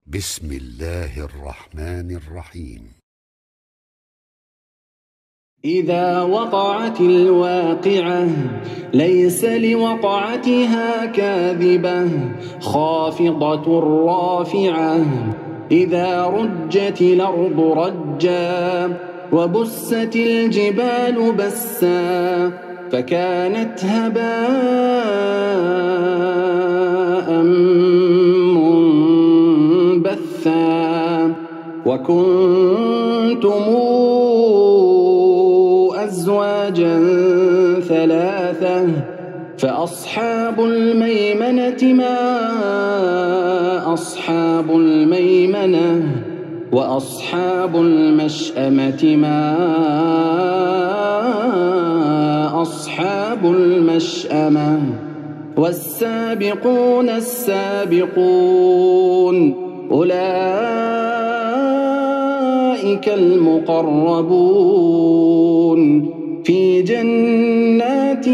بسم الله الرحمن الرحيم. إذا وقعت الواقعة ليس لوقعتها كاذبة خافضة رافعة إذا رجت الأرض رجا وبست الجبال بسا فكانت هباء منبثا وكنتم أزواجا ثلاثة فأصحاب الميمنة ما أصحاب الميمنة وأصحاب المشأمة ما أصحاب المشأمة والسابقون السابقون أولئك المقربون في جنات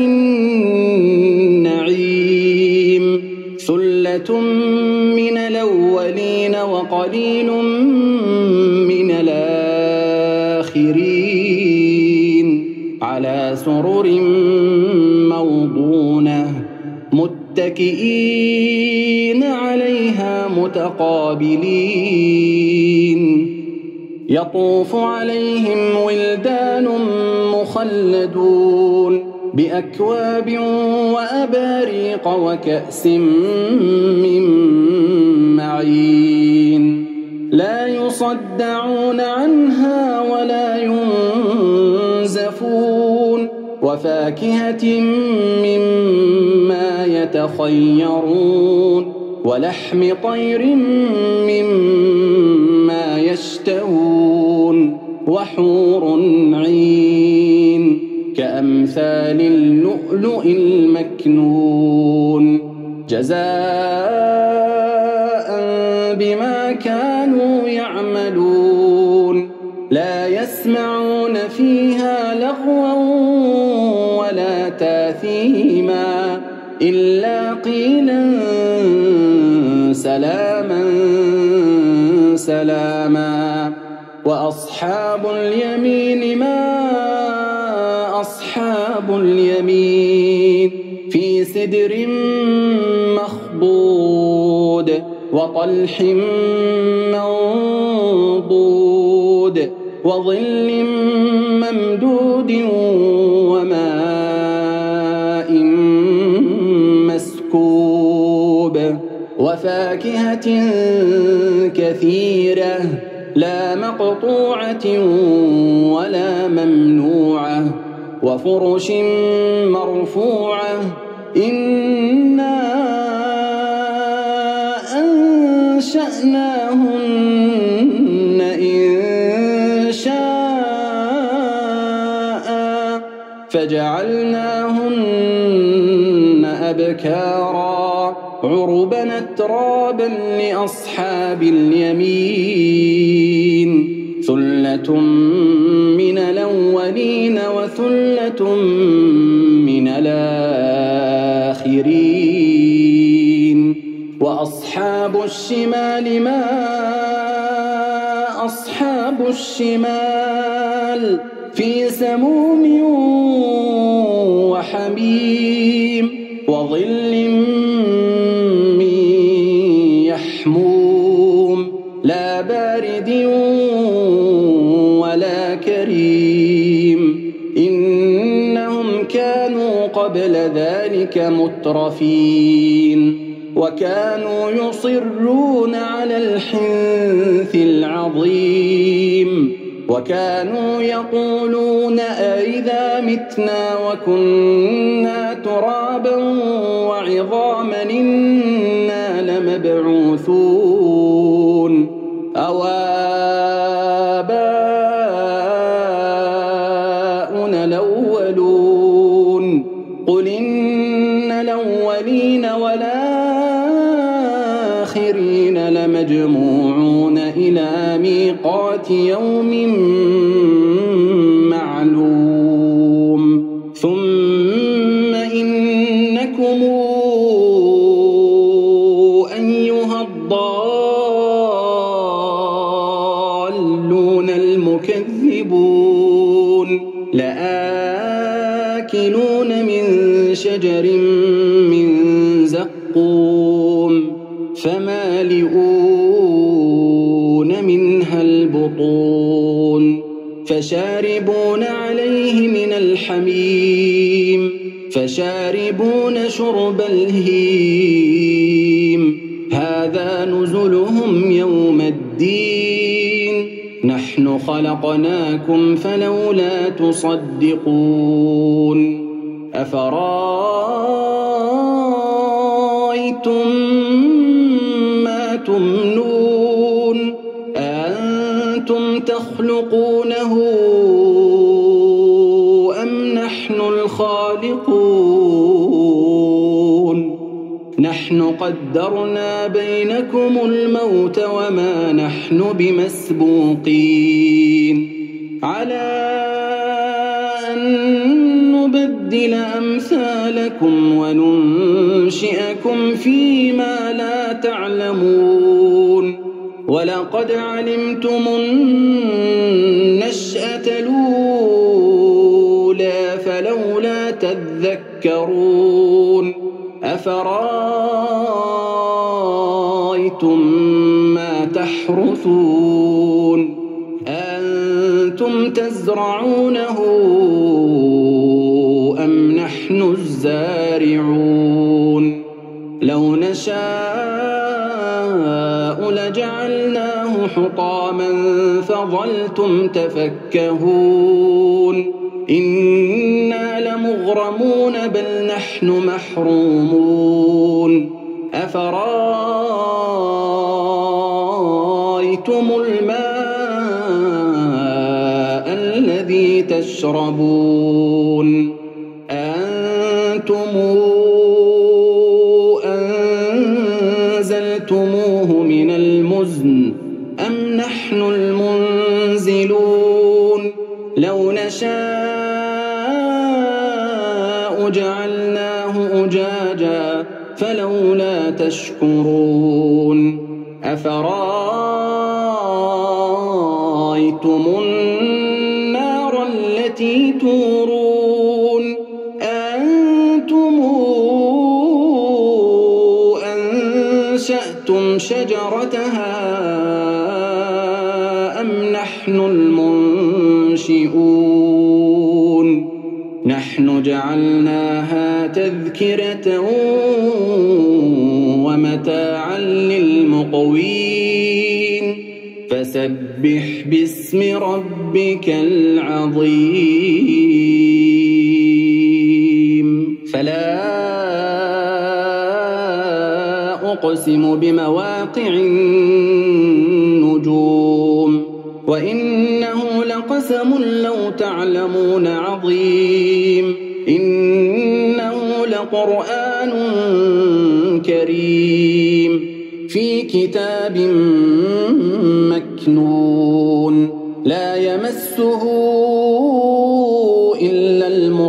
النعيم ثلة من الأولين وقليل من الآخرين على سرر موضونة متكئين عليها متقابلين يطوف عليهم ولدان مخلدون بأكواب وأباريق وكأس من معين لا يصدعون عنها ولا ينزفون وفاكهة مما يتخيرون ولحم طير مما يشتهون وحور عين كأمثال اللؤلؤ المكنون جزاء بما كانوا يعملون لا يسمعون فيها لغوا ولا تاثيما إلا قيلا سلاما سلاما وأصحاب اليمين ما أصحاب اليمين في سدر مخضود وطلح منضود وظل ممدود وماء مسكوب وفاكهة كثيرة لا مقطوعة ولا ممنوعة وفرش مرفوعة إنا أنشأناهن إنشاء فجعلناهن أبكارا عربا أترابا لأصحاب اليمين ثلة من الأولين وثلة من الآخرين وأصحاب الشمال ما أصحاب الشمال في سموم وحميم وظل من يحموم لا بارد ولا كريم إنهم كانوا قبل ذلك مترفين وكانوا يصرون على الحنث العظيم وكانوا يقولون أئذا متنا وكنا ترابا وعظاما إنا لمبعوثون أوآباؤنا الأولون قل إن الأولين والآخرين لمجموعون إلى ميقات يوم معلوم ثم إنكم أيها الضالون تكذبون لآكلون من شجر من زقوم فمالئون منها البطون فشاربون عليه من الحميم فشاربون شرب الهيم هذا نزلهم يوم الدين نحن خلقناكم فلولا تصدقون أفرأيتم ما تمنون أأنتم تخلقونه أم نحن الخالقون نحن قدرنا بينكم الموت وما نحن بمسبوقين على أن نبدل أمثالكم وننشئكم فيما لا تعلمون ولقد علمتم النشأة الأولى فلولا تذكرون أفرأيتم ما تحرثون أنتم تزرعونه أم نحن الزارعون لو نشاء لجعلناه حطاما فظلتم تفكهون إنا لمغرمون بل نحن محرومون أفرأيتم الماء الذي تشربون أنتم أنزلتموه من المزن أم نحن المنزلون لو نشاء جعلناه أجاجا فلولا تشكرون أفرأيتم النار التي تورون أنتم أنشأتم شجرتها أم نحن المنشئون نحن جعلناها تذكرة ومتاعا للمقوين فسبح باسم ربك العظيم فلا أقسم بمواقع النجوم وإنه لقسم لو تعلمون عظيم إنه لقرآن كريم في كتاب مكنون لا يمسه إلا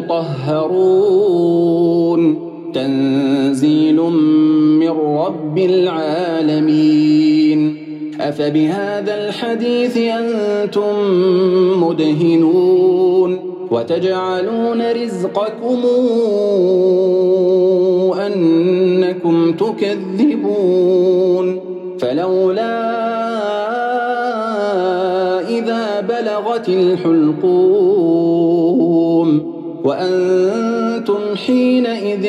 المطهرون تنزيل من رب العالمين أفبهذا الحديث أنتم مدهنون وتجعلون رزقكم أنكم تكذبون فلولا إذا بلغت الحلقوم وأنتم حينئذ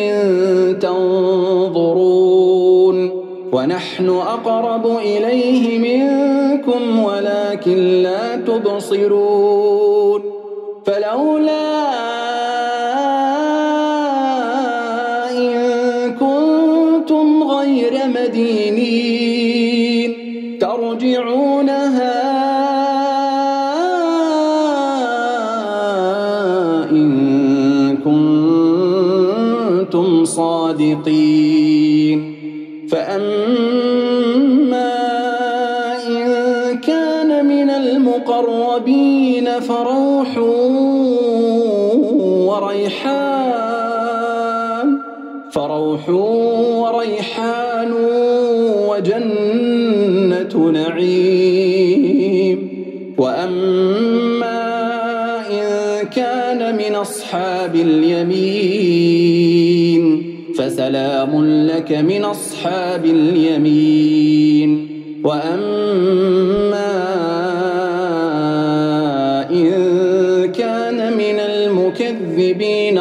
تنظرون ونحن أقرب إليه منكم ولكن لا تبصرون فلولا إن كنتم غير مدينين ترجعونها إن كنتم صادقين فأما إن كان من المقربين فروح وريحان وجنة نعيم وأما أصحاب اليمين فسلام لك من أصحاب اليمين وأما إن كان من المكذبين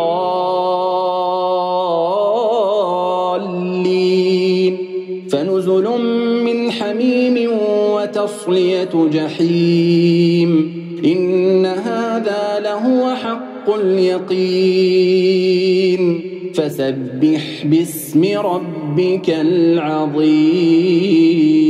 الضالين فنزل من حميم وتصلية جحيم إن هذا لهو حق اليقين فسبح باسم ربك العظيم.